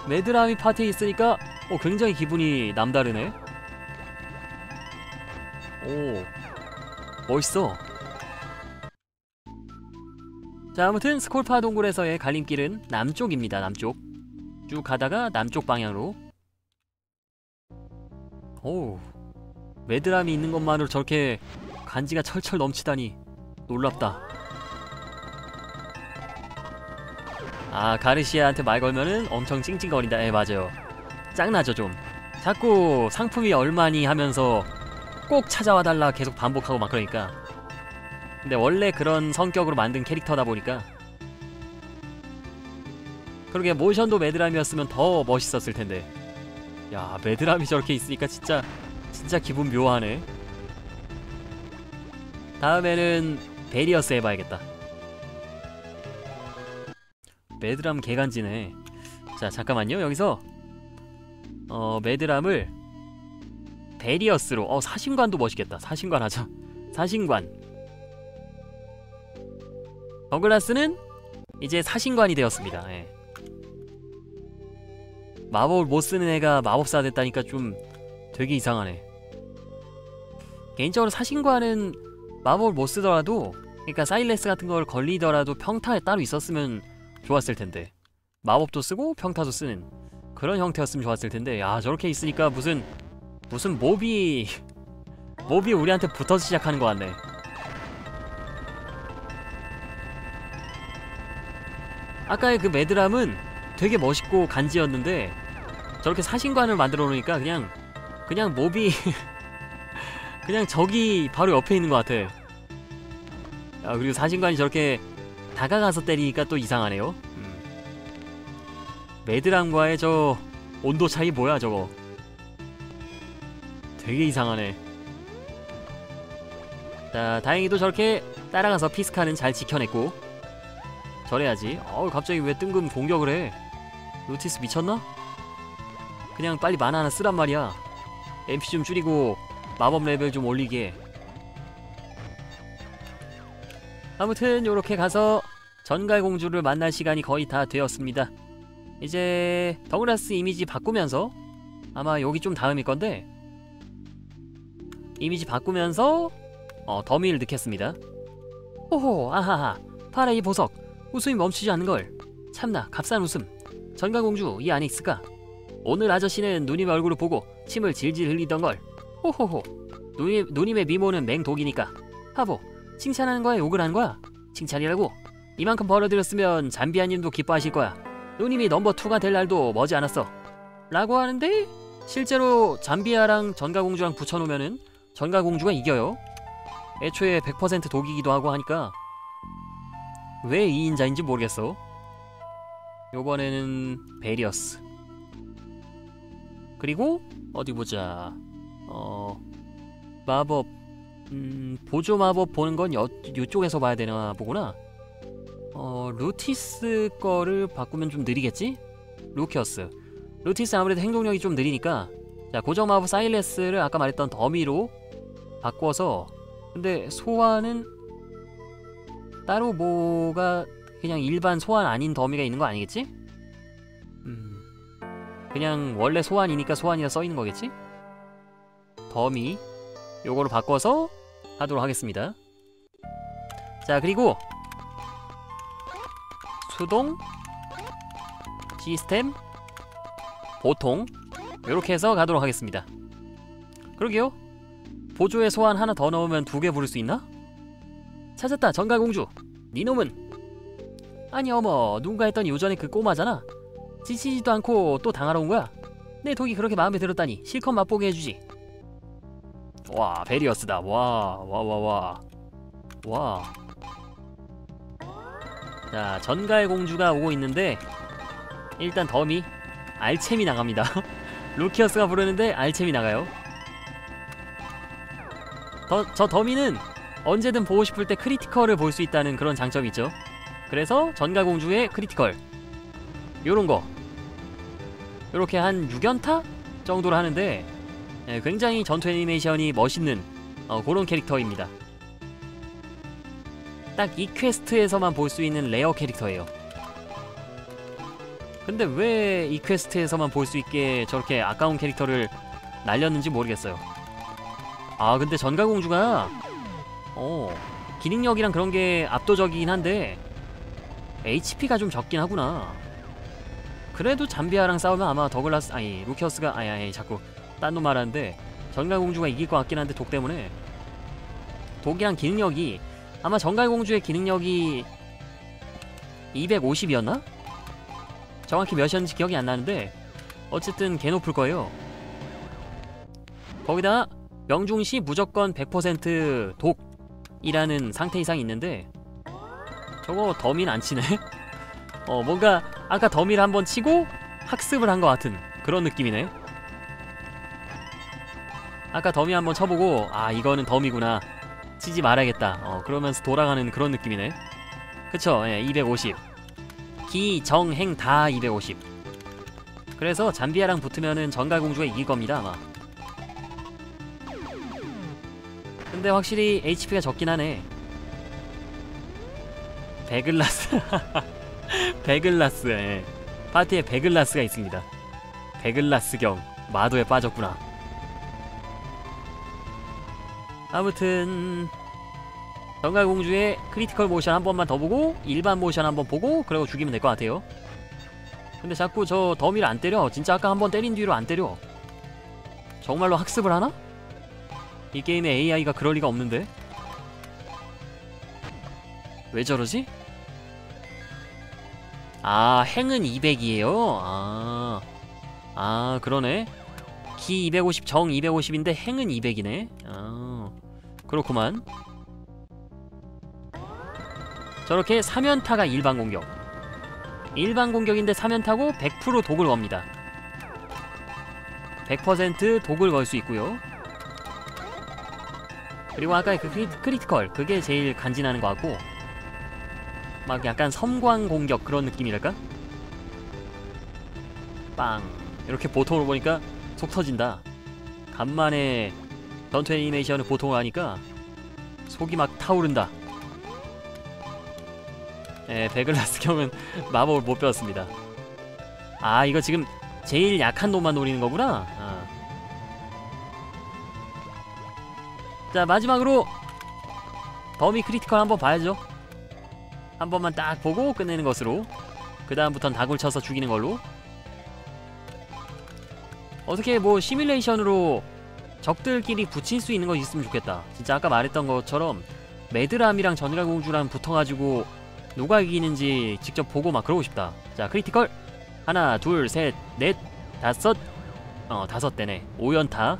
매드람이 파티에 있으니까 굉장히 기분이 남다르네. 오, 멋있어. 자, 아무튼 스콜파 동굴에서의 갈림길은 남쪽입니다. 남쪽 쭉 가다가 남쪽 방향으로. 오, 매드람이 있는 것만으로 저렇게 간지가 철철 넘치다니 놀랍다. 아, 가르시아한테 말 걸면은 엄청 찡찡거린다. 예, 맞아요. 짱나죠 좀. 자꾸 상품이 얼마니 하면서 꼭 찾아와 달라 계속 반복하고 막 그러니까. 근데 원래 그런 성격으로 만든 캐릭터다 보니까. 그러게 모션도 매드람이었으면 더 멋있었을 텐데. 야, 매드람이 저렇게 있으니까 진짜 기분 묘하네. 다음에는 베리어스 해봐야겠다. 매드람 개간지네. 자, 잠깐만요. 여기서 매드람을 베리어스로. 사신관도 멋있겠다. 사신관 하자. 사신관. 더글라스는 이제 사신관이 되었습니다. 예. 마법을 못쓰는 애가 마법사 됐다니까 좀 되게 이상하네. 개인적으로 사신관은 마법을 못쓰더라도, 그러니까 사일레스 같은 걸 걸리더라도 평타에 따로 있었으면 좋았을 텐데, 마법도 쓰고 평타도 쓰는 그런 형태였으면 좋았을 텐데. 야, 저렇게 있으니까 무슨 몹이 우리한테 붙어서 시작하는 것 같네. 아까의 그 매드람은 되게 멋있고 간지였는데 저렇게 사신관을 만들어 놓으니까 그냥 몹이 그냥 적이 바로 옆에 있는 것 같아. 야, 그리고 사신관이 저렇게 다가가서 때리니까 또 이상하네요. 매드람과의 저 온도 차이 뭐야 저거. 되게 이상하네. 자, 다행히도 저렇게 따라가서 피스카는 잘 지켜냈고. 저래야지. 갑자기 왜 뜬금 공격을 해? 루티스 미쳤나? 그냥 빨리 만화 하나 쓰란 말이야. MP 좀 줄이고 마법 레벨 좀 올리게. 아무튼 요렇게 가서 전갈공주를 만날 시간이 거의 다 되었습니다. 이제 더글라스 이미지 바꾸면서, 아마 여기 좀 다음일건데, 이미지 바꾸면서 더미를 넣겠습니다. 호호, 아하하, 봐라 이 보석. 웃음이 멈추지 않는걸. 참나 값싼 웃음. 전갈공주 이 안에 있을까? 오늘 아저씨는 누님의 얼굴을 보고 침을 질질 흘리던걸. 호호호, 누님의 미모는 맹독이니까. 하보, 칭찬하는 거야 욕을 하는 거야? 칭찬이라고. 이만큼 벌어들였으면 잠비아님도 기뻐하실 거야. 누님이 넘버2가 될 날도 머지않았어. 라고 하는데, 실제로 잠비아랑 전갈공주랑 붙여놓으면은 전갈공주가 이겨요. 애초에 100% 독이기도 하고 하니까 왜 2인자인지 모르겠어. 요번에는 베리어스. 그리고 어디 보자. 마법, 보조 마법 보는 건 요쪽에서 봐야 되나 보구나. 루티스 거를 바꾸면 좀 느리겠지? 루키어스. 루티스 아무래도 행동력이 좀 느리니까. 자, 고정 마법 사일레스를 아까 말했던 더미로 바꿔서. 근데 소환은 따로 뭐가 그냥 일반 소환 아닌 더미가 있는 거 아니겠지? 그냥 원래 소환이니까 소환이라 써있는 거겠지? 더미 요거로 바꿔서 하도록 하겠습니다. 자, 그리고 수동, 시스템, 보통 요렇게 해서 가도록 하겠습니다. 그러게요. 보조에 소환 하나 더 넣으면 2개 부를 수 있나? 찾았다, 전갈공주. 니놈은? 아니 어머, 누군가 했더니 요전에 그 꼬마잖아. 지치지도 않고 또 당하러 온 거야. 내 독이 그렇게 마음에 들었다니 실컷 맛보게 해주지. 와, 베리어스다. 와. 자, 전갈공주가 오고 있는데, 일단 더미 알챔이 나갑니다. 루키어스가 부르는데 알챔이 나가요. 저 더미는 언제든 보고 싶을 때 크리티컬을 볼 수 있다는 그런 장점이 있죠. 그래서 전갈공주의 크리티컬 요런거 요렇게 한 6연타 정도로 하는데, 굉장히 전투 애니메이션이 멋있는 그런 캐릭터입니다. 딱 이 퀘스트에서만 볼 수 있는 레어 캐릭터예요. 근데 왜 이 퀘스트에서만 볼 수 있게 저렇게 아까운 캐릭터를 날렸는지 모르겠어요. 아 근데 전가공주가 기능력이랑 그런 게 압도적이긴 한데 HP가 좀 적긴 하구나. 그래도 잠비아랑 싸우면 아마 더글라스 아니 루키어스가 아니 자꾸 딴 놈 말하는데 전갈공주가 이길 것 같긴 한데 독 때문에. 독이랑 기능력이 아마 전갈공주의 기능력이 250이었나? 정확히 몇이었는지 기억이 안 나는데 어쨌든 개 높을 거예요. 거기다 명중시 무조건 100% 독이라는 상태 이상이 있는데 저거 더미는 안 치네? 뭔가 아까 더미를 한번 치고 학습을 한 것 같은 그런 느낌이네. 아까 더미 한번 쳐보고 아 이거는 더미구나 치지 말아야겠다 그러면서 돌아가는 그런 느낌이네. 그쵸? 예, 250 기, 정, 행 다 250. 그래서 잠비아랑 붙으면은 전갈공주가 이길 겁니다 아마. 근데 확실히 HP가 적긴 하네. 베글라스 베글라스 예. 파티에 베글라스가 있습니다. 베글라스경 마도에 빠졌구나. 아무튼 전갈공주의 크리티컬 모션 한 번만 더 보고 일반 모션 한 번 보고 그리고 죽이면 될 것 같아요. 근데 자꾸 저 더미를 안 때려. 진짜 아까 한 번 때린 뒤로 안 때려. 정말로 학습을 하나? 이 게임에 AI가 그럴 리가 없는데. 왜 저러지? 아 행은 200이에요? 아 그러네. 기 250 정 250인데 행은 200이네. 그렇구만. 저렇게 3연타가 일반 공격. 일반 공격인데 3연타고 100% 독을 겁니다. 100% 독을 걸 수 있고요. 그리고 아까 그 크리티컬 그게 제일 간지나는 것 같고 막 약간 섬광 공격 그런 느낌이랄까? 빵 이렇게 보통으로 보니까 속 터진다. 간만에 전투 애니메이션을 보통으로 하니까 속이 막 타오른다. 예, 베글라스 경은 마법을 못 배웠습니다. 아 이거 지금 제일 약한 놈만 노리는 거구나. 자 마지막으로 더미 크리티컬 한번 봐야죠. 한 번만 딱 보고 끝내는 것으로. 그 다음부턴 다굴 쳐서 죽이는 걸로. 어떻게 뭐 시뮬레이션으로 적들끼리 붙일 수 있는 거 있으면 좋겠다. 진짜 아까 말했던 것처럼 매드람이랑 전갈공주랑 붙어가지고 누가 이기는지 직접 보고 막 그러고 싶다. 자 크리티컬 하나 둘 셋 넷 다섯 다섯 대네. 5연타.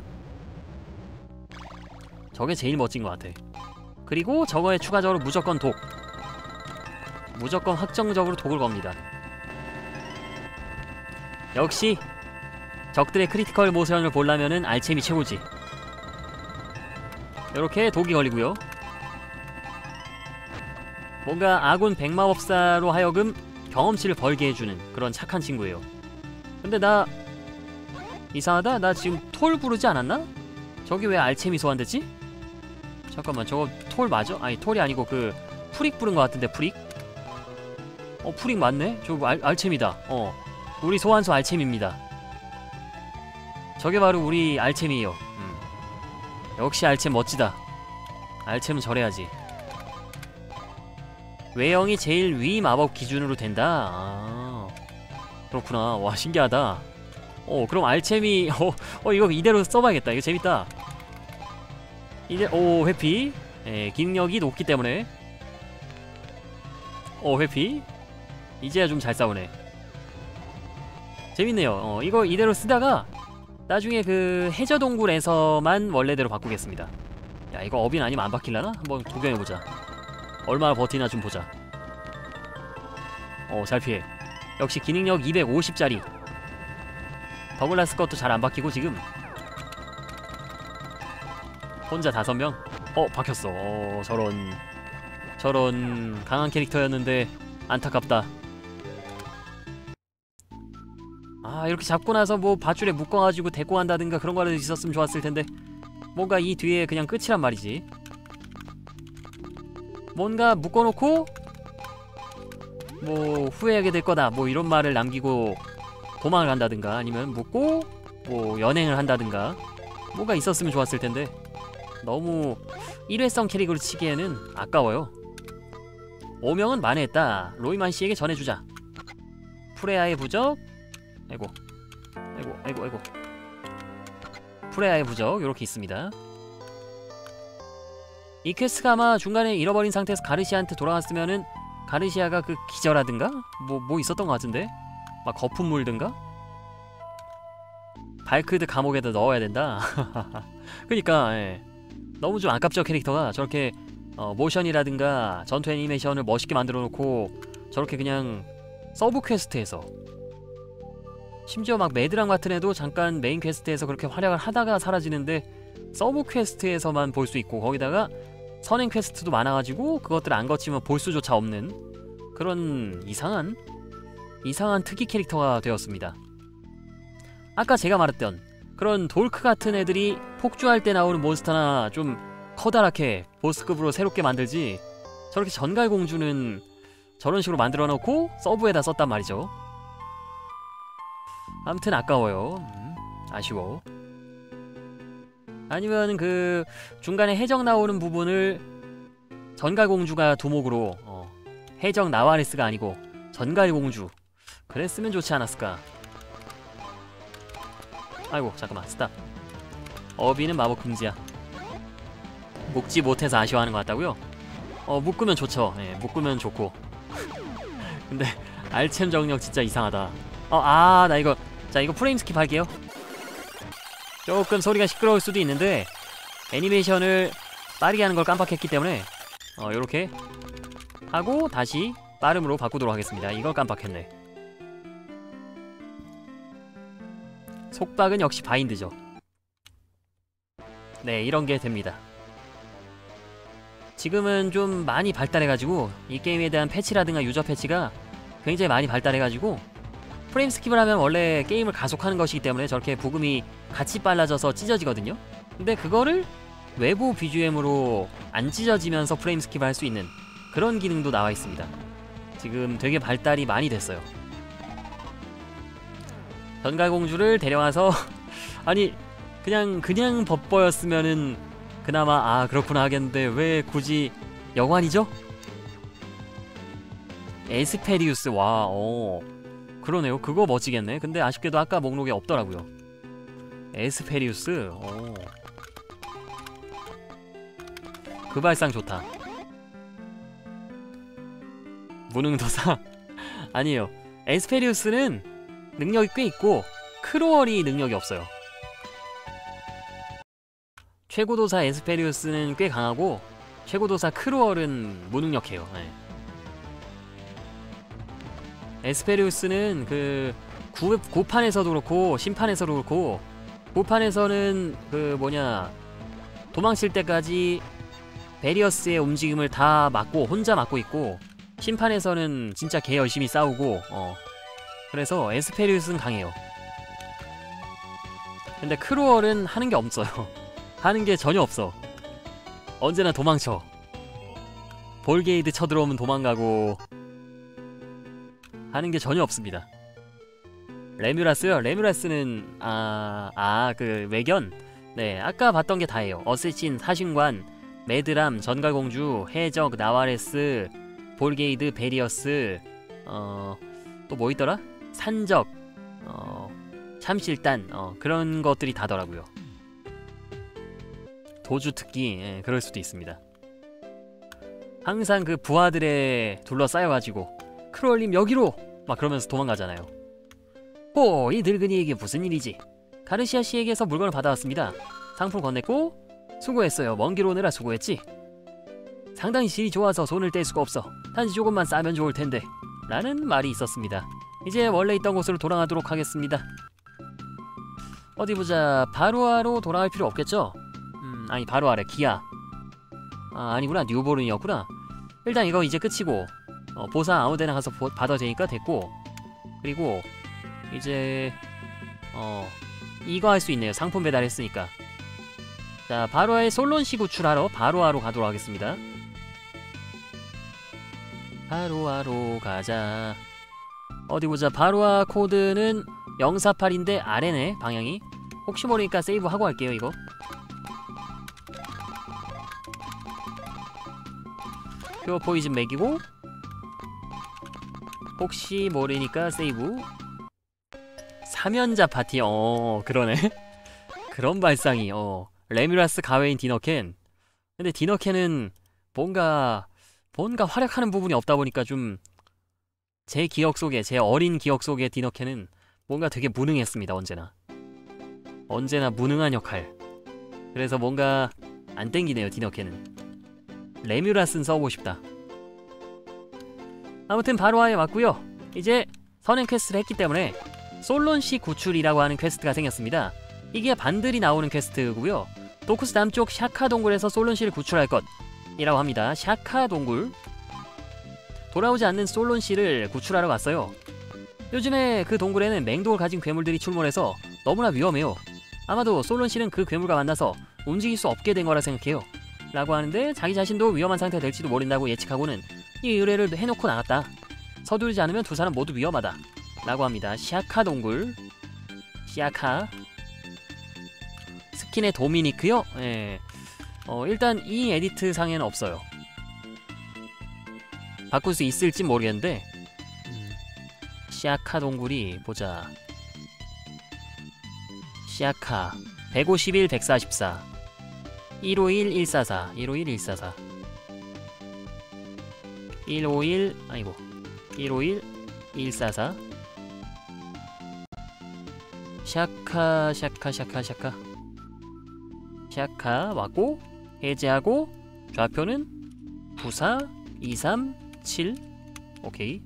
저게 제일 멋진 것 같아. 그리고 저거에 추가적으로 무조건 독. 무조건 확정적으로 독을 겁니다. 역시 적들의 크리티컬 모션을 보려면은 알챔이 최고지. 이렇게 독이 걸리고요. 뭔가 아군 백마법사로 하여금 경험치를 벌게 해주는 그런 착한 친구예요. 근데 나 이상하다. 나 지금 톨 부르지 않았나? 저기 왜 알챔이 소환됐지? 잠깐만 저거 톨 맞아? 아니 톨이 아니고 그 프릭 부른 것 같은데. 프릭? 프릭 맞네? 저거 알챔이다. 우리 소환수 알챔입니다. 저게 바로 우리 알챔이에요. 역시 알챔 멋지다. 알챔은 저래야지. 외형이 제일 위 마법 기준으로 된다. 그렇구나. 와 신기하다. 그럼 알챔이 이거 이대로 써봐야겠다. 이거 재밌다. 이제 회피. 기능력이 높기 때문에 회피. 이제야 좀 잘 싸우네. 재밌네요. 이거 이대로 쓰다가 나중에 그 해저동굴에서만 원래대로 바꾸겠습니다. 야 이거 어빈 아니면 안 바뀔라나? 한번 구경해보자. 얼마나 버티나 좀 보자. 잘 피해. 역시 기능력 250짜리. 더글라스 것도 잘 안 바뀌고 지금 혼자 5명? 박혔어. 저런 강한 캐릭터였는데 안타깝다. 이렇게 잡고 나서 뭐 밧줄에 묶어가지고 데리고 간다든가 그런 거라도 있었으면 좋았을 텐데 뭔가 이 뒤에 그냥 끝이란 말이지. 뭔가 묶어놓고 뭐 후회하게 될 거다 뭐 이런 말을 남기고 도망을 간다든가 아니면 묻고 뭐 연행을 한다든가 뭐가 있었으면 좋았을 텐데 너무 일회성 캐릭으로 치기에는 아까워요. 오명은 만회했다. 로이만 씨에게 전해주자. 프레아의 부적. 아이고 프레아의 부적 요렇게 있습니다. 이 퀘스트가 아마 중간에 잃어버린 상태에서 가르시아한테 돌아왔으면은 가르시아가 그 기절하든가? 뭐 있었던 것 같은데? 막 거품 물든가? 발크드 감옥에다 넣어야 된다? 그니까 예. 너무 좀 아깝죠 캐릭터가. 저렇게 모션이라든가 전투 애니메이션을 멋있게 만들어 놓고 저렇게 그냥 서브 퀘스트에서 심지어 막 매드람 같은 애도 잠깐 메인 퀘스트에서 그렇게 활약을 하다가 사라지는데 서브 퀘스트에서만 볼 수 있고 거기다가 선행 퀘스트도 많아가지고 그것들 안 거치면 볼 수조차 없는 그런 이상한 특이 캐릭터가 되었습니다. 아까 제가 말했던 그런 돌크 같은 애들이 폭주할 때 나오는 몬스터나 좀 커다랗게 보스급으로 새롭게 만들지 저렇게 전갈공주는 저런 식으로 만들어 놓고 서브에다 썼단 말이죠. 아무튼 아까워요. 아쉬워. 아니면 그 중간에 해적 나오는 부분을 전갈공주가 두목으로 해적 나와레스가 아니고 전갈공주 그랬으면 좋지 않았을까. 아이고 잠깐만 스탑. 어비는 마법 금지야. 묶지 못해서 아쉬워하는 것 같다고요? 묶으면 좋죠. 예, 묶으면 좋고. 근데 알챔 정력 진짜 이상하다. 나 이거 이거 프레임 스킵 할게요. 조금 소리가 시끄러울 수도 있는데 애니메이션을 빠르게 하는 걸 깜빡했기 때문에 요렇게 하고 다시 빠름으로 바꾸도록 하겠습니다. 이걸 깜빡했네. 속박은 역시 바인드죠. 네, 이런게 됩니다. 지금은 좀 많이 발달해가지고 이 게임에 대한 패치라든가 유저 패치가 굉장히 많이 발달해가지고 프레임 스킵을 하면 원래 게임을 가속하는 것이기 때문에 저렇게 부금이 같이 빨라져서 찢어지거든요. 근데 그거를 외부 BGM으로 안 찢어지면서 프레임 스킵을 할 수 있는 그런 기능도 나와 있습니다. 지금 되게 발달이 많이 됐어요. 전갈공주를 데려와서 아니 그냥 법보였으면은 그나마 그렇구나 하겠는데 왜 굳이 여관이죠? 에스페리우스. 와 그러네요. 그거 멋지겠네. 근데 아쉽게도 아까 목록에 없더라고요. 에스페리우스. 그 발상 좋다. 무능도사? 아니에요. 에스페리우스는 능력이 꽤 있고 크로얼이 능력이 없어요. 최고도사 에스페리우스는 꽤 강하고 최고도사 크로얼은 무능력해요. 네. 에스페리우스는 그 구판에서도 그렇고 심판에서도 그렇고 구판에서는 그 도망칠 때까지 베리어스의 움직임을 다 막고 혼자 막고 있고 심판에서는 진짜 개 열심히 싸우고 그래서 에스페리우스는 강해요. 근데 크로얼은 하는 게 없어요. 하는 게 전혀 없어. 언제나 도망쳐. 볼게이드 쳐들어오면 도망가고 하는 게 전혀 없습니다. 레뮤라스요? 레뮤라스는 그 외견? 네, 아까 봤던 게 다예요. 어쌔신, 사신관, 매드람, 전갈공주, 해적, 나와레스, 볼게이드, 베리어스, 또 뭐 있더라? 산적, 참실단, 그런 것들이 다더라고요. 도주 특기, 예, 그럴 수도 있습니다. 항상 그 부하들에 둘러싸여가지고 크롤님 여기로! 막 그러면서 도망가잖아요. 이 늙은이에게 무슨 일이지? 가르시아 씨에게서 물건을 받아왔습니다. 상품 건넸고 수고했어요. 먼 길 오느라 수고했지? 상당히 질이 좋아서 손을 뗄 수가 없어. 단지 조금만 싸면 좋을 텐데 라는 말이 있었습니다. 이제 원래 있던 곳으로 돌아가도록 하겠습니다. 어디 보자. 바로아로 돌아갈 필요 없겠죠? 아니 바로아래 기아. 아니구나. 뉴보른이었구나. 일단 이거 이제 끝이고 보상 아무데나 가서 받아도 되니까 됐고, 그리고 이제 이거 할 수 있네요. 상품 배달했으니까. 자, 바로아의 솔론시 구출하러 바로아로 가도록 하겠습니다. 바로아로 가자. 어디 보자. 바로아 코드는 048인데 아래네 방향이. 혹시 모르니까 세이브하고 할게요 이거. 퓨어 포이즌 먹이고 혹시 모르니까 세이브. 사면자 파티. 그러네. 그런 발상이. 레뮤라스 가웨인 디너켄. 근데 디너켄은 뭔가 활약하는 부분이 없다 보니까 좀 제 기억 속에, 제 어린 기억 속에 디너켄은 뭔가 되게 무능했습니다. 언제나 무능한 역할. 그래서 뭔가 안 땡기네요 디너켄은. 레뮤라스는 써보고 싶다. 아무튼 바로아에 왔고요. 이제 선행 퀘스트를 했기 때문에 솔론시 구출이라고 하는 퀘스트가 생겼습니다. 이게 반들이 나오는 퀘스트고요. 도쿠스 남쪽 샤카 동굴에서 솔론시를 구출할 것이라고 합니다. 샤카 동굴. 돌아오지 않는 솔론시를 구출하러 갔어요. 요즘에 그 동굴에는 맹독을 가진 괴물들이 출몰해서 너무나 위험해요. 아마도 솔론시는 그 괴물과 만나서 움직일 수 없게 된 거라 생각해요. 라고 하는데 자기 자신도 위험한 상태가 될지도 모른다고 예측하고는 이 의뢰를 해놓고 나갔다. 서두르지 않으면 두 사람 모두 위험하다. 라고 합니다. 샤카 동굴. 샤카. 스킨의 도미니크요? 예. 일단 이 에디트 상에는 없어요. 바꿀 수 있을지 모르겠는데 샤카 동굴이 보자. 샤카 151, 144 151, 144 151, 144 151, 아이고 151, 144 샤카 왔고 해제하고 좌표는 94, 23, 7 오케이.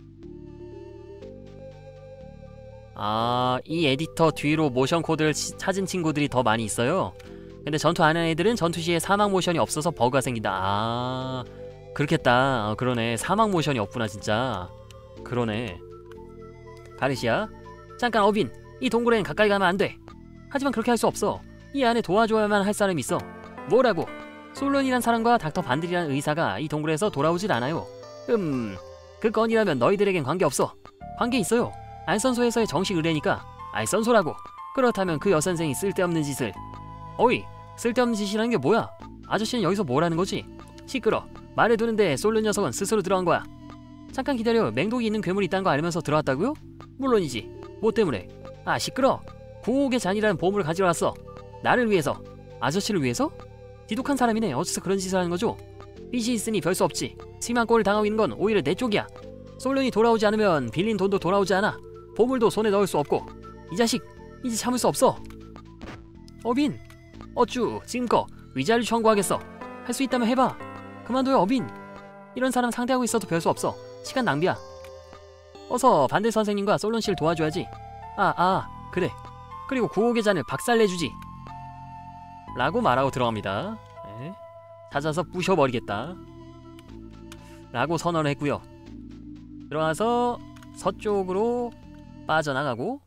이 에디터 뒤로 모션 코드를 찾은 친구들이 더 많이 있어요. 근데 전투 안 하는 애들은 전투 시에 사막 모션이 없어서 버그가 생긴다. 그렇겠다. 그러네. 사막 모션이 없구나 진짜. 그러네. 가르시아. 잠깐 어빈. 이 동굴엔 가까이 가면 안 돼. 하지만 그렇게 할 수 없어. 이 안에 도와줘야만 할 사람이 있어. 뭐라고? 솔론이란 사람과 닥터 반들이란 의사가 이 동굴에서 돌아오질 않아요. 그 건이라면 너희들에겐 관계없어. 관계 있어요. 알선소에서의 정식 의뢰니까 알선소라고. 그렇다면 그 여선생이 쓸데없는 짓을. 어이, 쓸데없는 짓이라는 게 뭐야? 아저씨는 여기서 뭐라는 거지? 시끄러. 말해두는데 솔론 녀석은 스스로 들어간 거야. 잠깐 기다려. 맹독이 있는 괴물이 있다는 거 알면서 들어왔다고요? 물론이지. 뭐 때문에? 시끄러. 구옥의 잔이라는 보물을 가지러 왔어. 나를 위해서. 아저씨를 위해서? 지독한 사람이네. 어째서 그런 짓을 하는 거죠? 빚이 있으니 별 수 없지. 심한 꼴을 당하고 있는 건 오히려 내 쪽이야. 솔론이 돌아오지 않으면 빌린 돈도 돌아오지 않아. 보물도 손에 넣을 수 없고. 이 자식, 이제 참을 수 없어. 어빈, 어쭈, 지금껏 위자료 청구하겠어. 할 수 있다면 해봐. 그만둬요 어빈. 이런 사람 상대하고 있어도 별 수 없어. 시간 낭비야. 어서 반대 선생님과 솔론 씨를 도와줘야지. 그래. 그리고 구옥의 잔을 박살내주지. 라고 말하고 들어갑니다. 네. 찾아서 부셔버리겠다. 라고 선언을 했고요. 들어와서 서쪽으로 빠져나가고.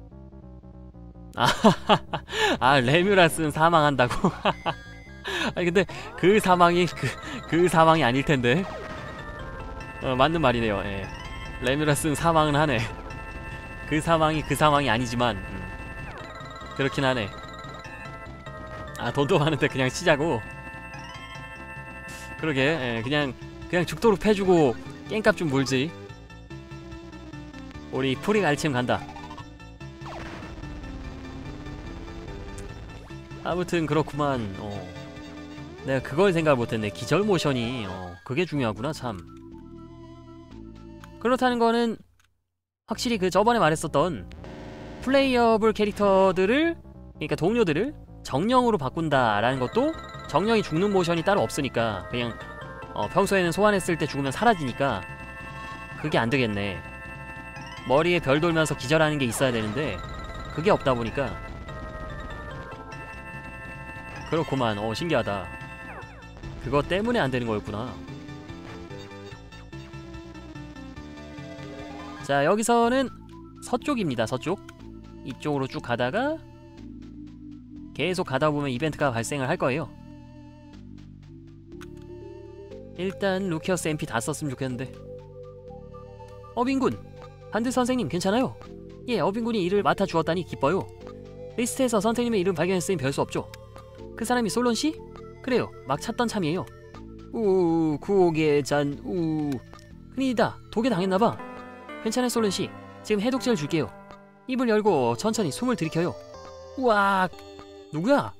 레뮤라스는 사망한다고. 아니 근데 그 사망이 그 사망이 아닐 텐데. 맞는 말이네요. 예. 레뮤라스는 사망은 하네. 그 사망이 아니지만 그렇긴 하네. 돈도 많은데 그냥 치자고. 그러게. 예, 그냥 죽도록 패주고 깽값 좀 물지. 우리 프릭 알침 간다. 아무튼 그렇구만. 내가 그걸 생각을 못했네. 기절 모션이 그게 중요하구나 참. 그렇다는 거는 확실히 그 저번에 말했었던 플레이어블 캐릭터들을, 그러니까 동료들을 정령으로 바꾼다라는 것도 정령이 죽는 모션이 따로 없으니까 그냥 평소에는 소환했을 때 죽으면 사라지니까 그게 안 되겠네. 머리에 별 돌면서 기절하는 게 있어야 되는데 그게 없다 보니까. 그렇구만. 신기하다. 그거 때문에 안 되는 거였구나. 자, 여기서는 서쪽입니다. 서쪽. 이쪽으로 쭉 가다가 계속 가다 보면 이벤트가 발생을 할 거예요. 일단 루키어스 MP 다 썼으면 좋겠는데 어빈군. 반드 선생님 괜찮아요? 예, 어빈군이 이를 맡아주었다니 기뻐요. 리스트에서 선생님의 이름 발견했으니 별 수 없죠. 그 사람이 솔론씨? 그래요, 막 찾던 참이에요. 구옥의 잔, 큰일이다, 독에 당했나봐. 괜찮아요 솔론씨, 지금 해독제를 줄게요. 입을 열고 천천히 숨을 들이켜요. 우악! 누구야?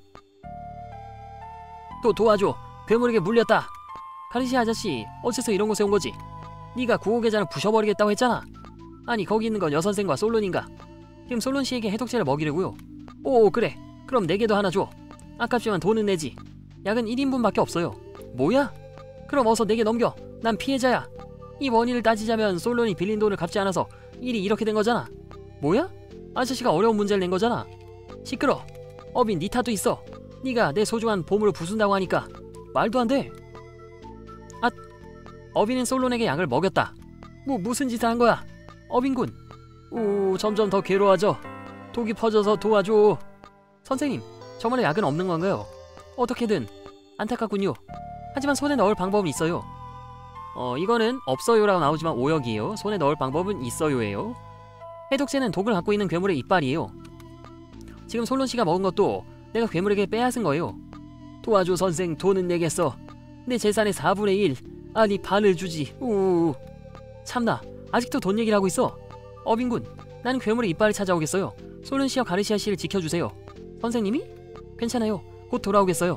또 도와줘, 괴물에게 물렸다. 가르시아 아저씨, 어째서 이런 곳에 온 거지? 네가 구옥의 잔을 부셔버리겠다고 했잖아. 아니, 거기 있는 건 여선생과 솔론인가? 지금 솔론씨에게 해독제를 먹이려고요. 오, 그래, 그럼 내게도 하나 줘. 아깝지만 돈은 내지. 약은 1인분밖에 없어요. 뭐야? 그럼 어서 내게 넘겨. 난 피해자야. 이 원인을 따지자면 솔론이 빌린 돈을 갚지 않아서 일이 이렇게 된 거잖아. 뭐야? 아저씨가 어려운 문제를 낸 거잖아. 시끄러. 어빈, 니 탓도 있어. 네가 내 소중한 보물을 부순다고 하니까. 말도 안 돼. 아, 어빈은 솔론에게 약을 먹였다. 무슨 짓을 한 거야? 어빈군. 점점 더 괴로워져. 독이 퍼져서 도와줘. 선생님, 정말로 약은 없는 건가요? 어떻게든. 안타깝군요. 하지만 손에 넣을 방법은 있어요. 이거는 없어요라고 나오지만 오역이에요. 손에 넣을 방법은 있어요예요. 해독제는 독을 갖고 있는 괴물의 이빨이에요. 지금 솔론씨가 먹은 것도 내가 괴물에게 빼앗은 거예요. 도와줘 선생, 돈은 내겠어. 내 재산의 4분의 1, 아니 반을 주지. 참나, 아직도 돈 얘기를 하고 있어. 어빈군, 나는 괴물의 이빨을 찾아오겠어요. 솔론씨와 가르시아씨를 지켜주세요. 선생님이? 괜찮아요, 곧 돌아오겠어요.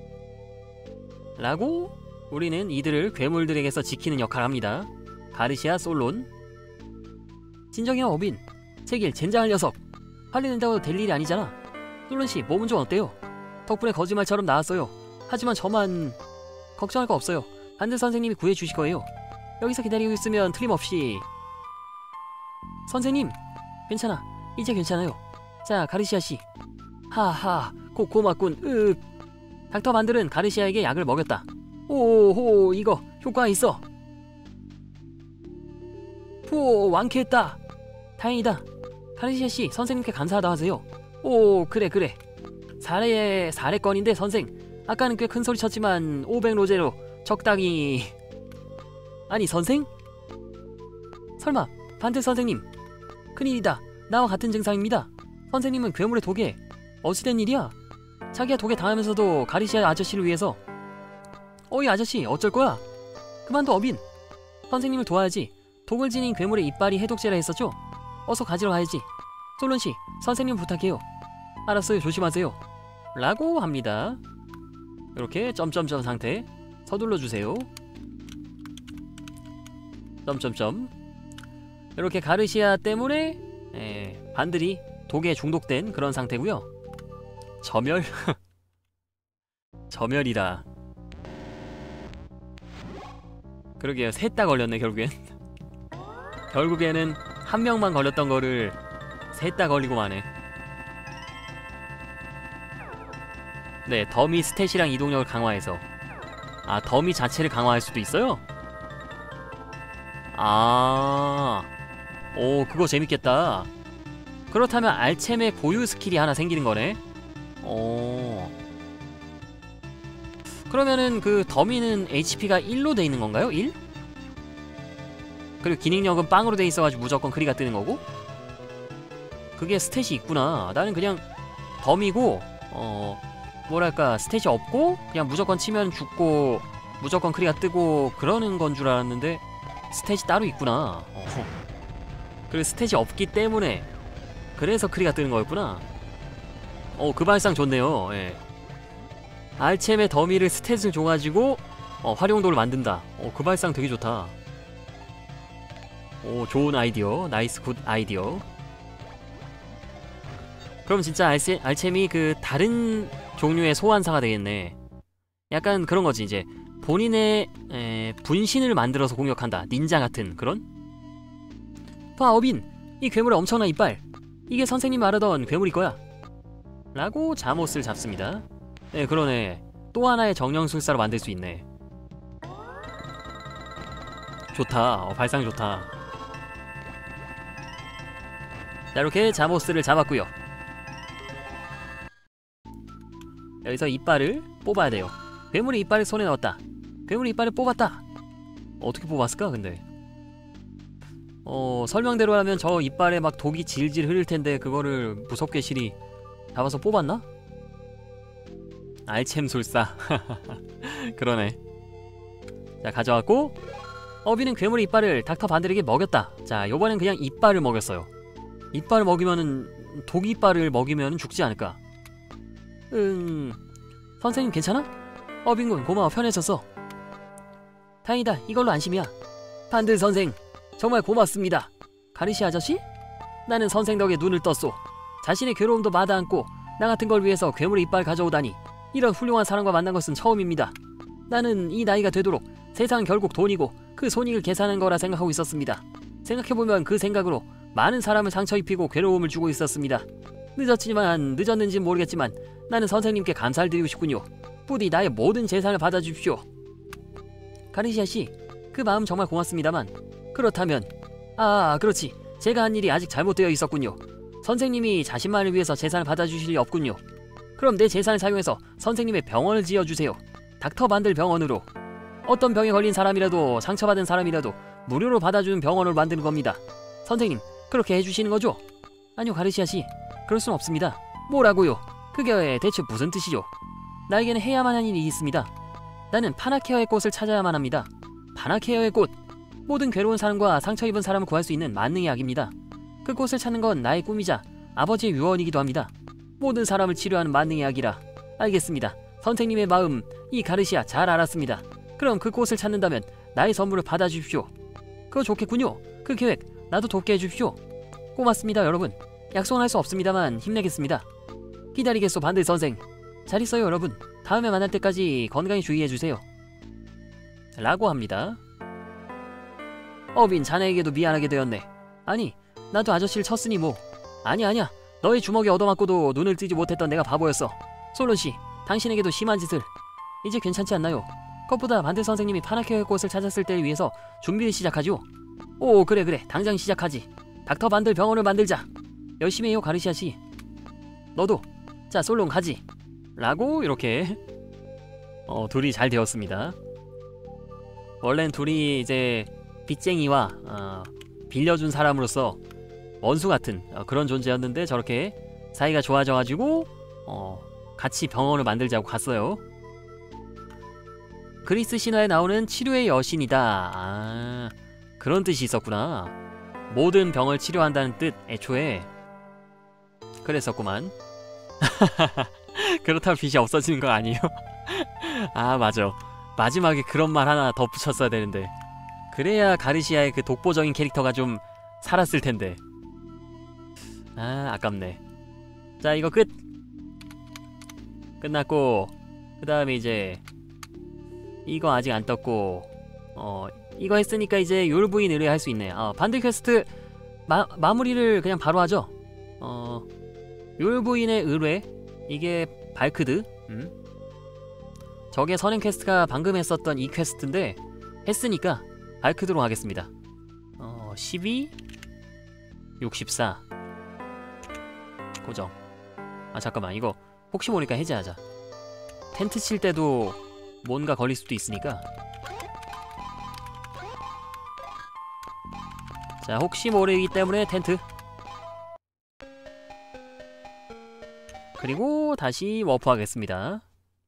라고 우리는 이들을 괴물들에게서 지키는 역할을 합니다. 가르시아, 솔론. 진정해요 어빈. 제길 젠장할 녀석. 화를 낸다고 될 일이 아니잖아. 솔론씨, 몸은 좀 어때요? 덕분에 거짓말처럼 나았어요. 하지만 저만... 걱정할 거 없어요. 반드 선생님이 구해주실 거예요. 여기서 기다리고 있으면 틀림없이... 선생님, 괜찮아. 이제 괜찮아요. 자, 가르시아씨. 하하, 고맙군. 닥터 반들은 가르시아에게 약을 먹였다. 오호, 이거 효과 있어. 푸, 완쾌했다. 다행이다. 가르시아씨, 선생님께 감사하다 하세요. 오, 그래. 사례건인데 선생, 아까는 꽤 큰 소리 쳤지만 500로제로 적당히... 아니 선생? 설마 반드 선생님? 큰일이다. 나와 같은 증상입니다. 선생님은 괴물의 독에 어찌된 일이야? 자기가 독에 당하면서도 가르시아 아저씨를 위해서. 어이 아저씨, 어쩔 거야? 그만둬 어빈. 선생님을 도와야지. 독을 지닌 괴물의 이빨이 해독제라 했었죠? 어서 가지러 가야지. 솔론씨, 선생님 부탁해요. 알았어요, 조심하세요. 라고 합니다. 이렇게 점점점 상태 서둘러 주세요. 점점점. 이렇게 가르시아 때문에 반들이 독에 중독된 그런 상태고요. 점열? 점열이라. 그러게요, 셋 다 걸렸네 결국엔. 결국에는 한 명만 걸렸던 거를 셋 다 걸리고 마네. 네, 더미 스탯이랑 이동력을 강화해서. 아, 더미 자체를 강화할 수도 있어요? 아, 오, 그거 재밌겠다. 그렇다면 알챔의 고유 스킬이 하나 생기는 거네. 오, 그러면은 그 더미는 HP가 1로 돼 있는 건가요? 1? 그리고 기능력은 빵으로 돼 있어가지고 무조건 크리가 뜨는 거고? 그게 스탯이 있구나. 나는 그냥 더미고 뭐랄까, 스탯이 없고 그냥 무조건 치면 죽고 무조건 크리가 뜨고 그러는 건 줄 알았는데 스탯이 따로 있구나. 그리고 스탯이 없기 때문에 그래서 크리가 뜨는 거였구나. 그 발상 좋네요. 예. 알챔의 더미를 스탯을 줘가지고 활용도를 만든다. 그 발상 되게 좋다. 오, 좋은 아이디어. 나이스 굿 아이디어. 그럼 진짜 알챔이 그 다른 종류의 소환사가 되겠네. 약간 그런 거지. 이제 본인의 분신을 만들어서 공격한다. 닌자 같은 그런? 봐 어빈, 이 괴물의 엄청난 이빨. 이게 선생님 말하던 괴물일 거야. 라고 자못을 잡습니다. 네, 그러네. 또 하나의 정령술사로 만들 수 있네. 좋다. 발상 좋다. 자, 이렇게 자모스를 잡았고요. 여기서 이빨을 뽑아야 돼요. 괴물이 이빨을 손에 넣었다. 괴물이 이빨을 뽑았다. 어떻게 뽑았을까 근데? 설명대로 하면 저 이빨에 막 독이 질질 흐를 텐데 그거를 무섭게 실이 잡아서 뽑았나? 알챔술사. 그러네. 자, 가져왔고, 어비는 괴물의 이빨을 닥터 반들에게 먹였다. 자, 요번엔 그냥 이빨을 먹였어요. 이빨을 먹이면은, 독 이빨을 먹이면은 죽지 않을까? 선생님 괜찮아? 어빈군 고마워, 편해졌어. 다행이다, 이걸로 안심이야. 반들 선생 정말 고맙습니다. 가르시 아저씨? 나는 선생 덕에 눈을 떴소. 자신의 괴로움도 마다않고 나 같은 걸 위해서 괴물의 이빨 가져오다니, 이런 훌륭한 사람과 만난 것은 처음입니다. 나는 이 나이가 되도록 세상은 결국 돈이고 그 손익을 계산한 거라 생각하고 있었습니다. 생각해보면 그 생각으로 많은 사람을 상처 입히고 괴로움을 주고 있었습니다. 늦었는지 모르겠지만 나는 선생님께 감사를 드리고 싶군요. 부디 나의 모든 재산을 받아주십시오. 가르시아 씨, 그 마음 정말 고맙습니다만, 그렇다면, 그렇지, 제가 한 일이 아직 잘못되어 있었군요. 선생님이 자신만을 위해서 재산을 받아주실 리 없군요. 그럼 내 재산을 사용해서 선생님의 병원을 지어주세요. 닥터 반들 병원으로. 어떤 병에 걸린 사람이라도, 상처받은 사람이라도 무료로 받아주는 병원을 만드는 겁니다. 선생님, 그렇게 해주시는 거죠? 아니요, 가르시아 씨, 그럴 순 없습니다. 뭐라고요? 그게 대체 무슨 뜻이죠? 나에게는 해야만 하는 일이 있습니다. 나는 파나케어의 꽃을 찾아야만 합니다. 파나케어의 꽃! 모든 괴로운 사람과 상처 입은 사람을 구할 수 있는 만능의 약입니다. 그 꽃을 찾는 건 나의 꿈이자 아버지의 유언이기도 합니다. 모든 사람을 치료하는 만능의 약이라. 알겠습니다. 선생님의 마음, 이 가르시아 잘 알았습니다. 그럼 그 꽃을 찾는다면 나의 선물을 받아주십시오. 그거 좋겠군요. 그 계획 나도 돕게 해주십시오. 고맙습니다, 여러분. 약속은 할 수 없습니다만 힘내겠습니다. 기다리겠소, 반들 선생. 잘 있어요, 여러분. 다음에 만날 때까지 건강히 주의해주세요. 라고 합니다. 어빈, 자네에게도 미안하게 되었네. 아니, 나도 아저씨를 쳤으니 뭐. 아니야. 너의 주먹에 얻어맞고도 눈을 뜨지 못했던 내가 바보였어. 솔론씨, 당신에게도 심한 짓을. 이제 괜찮지 않나요? 그것보다 반들 선생님이 파나케어의 꽃을 찾았을 때를 위해서 준비를 시작하죠. 오, 그래. 당장 시작하지. 닥터 반들 병원을 만들자. 열심히 해요, 가르시아씨. 너도. 자, 솔론 가지. 라고 이렇게 둘이 잘 되었습니다. 원래는 둘이 이제 빚쟁이와 빌려준 사람으로서 원수 같은 그런 존재였는데 저렇게 사이가 좋아져가지고 같이 병원을 만들자고 갔어요. 그리스 신화에 나오는 치료의 여신이다. 그런 뜻이 있었구나. 모든 병을 치료한다는 뜻. 애초에 그랬었구만. 그렇다면 빚이 없어지는 거 아니에요? 맞아. 마지막에 그런 말 하나 더 붙였어야 되는데. 그래야 가르시아의 그 독보적인 캐릭터가 좀 살았을 텐데. 아깝네. 자, 이거 끝났고, 그 다음에 이제 이거 아직 안 떴고, 이거 했으니까 이제 율부인 의뢰할 수 있네. 반들 퀘스트 마무리를 그냥 바로 하죠. 율부인의 의뢰, 이게 발크드. 저게 선행 퀘스트가 방금 했었던 이 퀘스트인데 했으니까 발크드로 하겠습니다. 12 64 고정. 잠깐만, 이거 혹시 모르니까 해제하자. 텐트 칠 때도 뭔가 걸릴 수도 있으니까. 자, 혹시 모르기 때문에 텐트. 그리고 다시 워프 하겠습니다.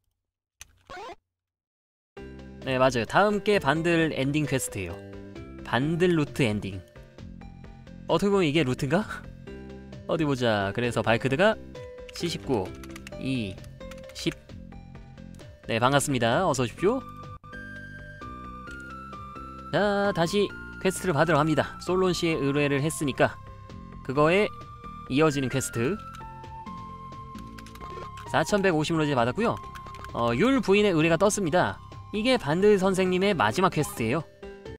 네, 맞아요. 다음 게 반들 엔딩 퀘스트예요. 반들 루트 엔딩. 어떻게 보면 이게 루트인가? 어디 보자. 그래서 발크드가 79 2 10. 네, 반갑습니다. 어서 오십시오. 자, 다시 퀘스트를 받으러 갑니다. 솔론 씨의 의뢰를 했으니까 그거에 이어지는 퀘스트. 4150으로 이제 받았고요. 율 부인의 의뢰가 떴습니다. 이게 반들 선생님의 마지막 퀘스트예요.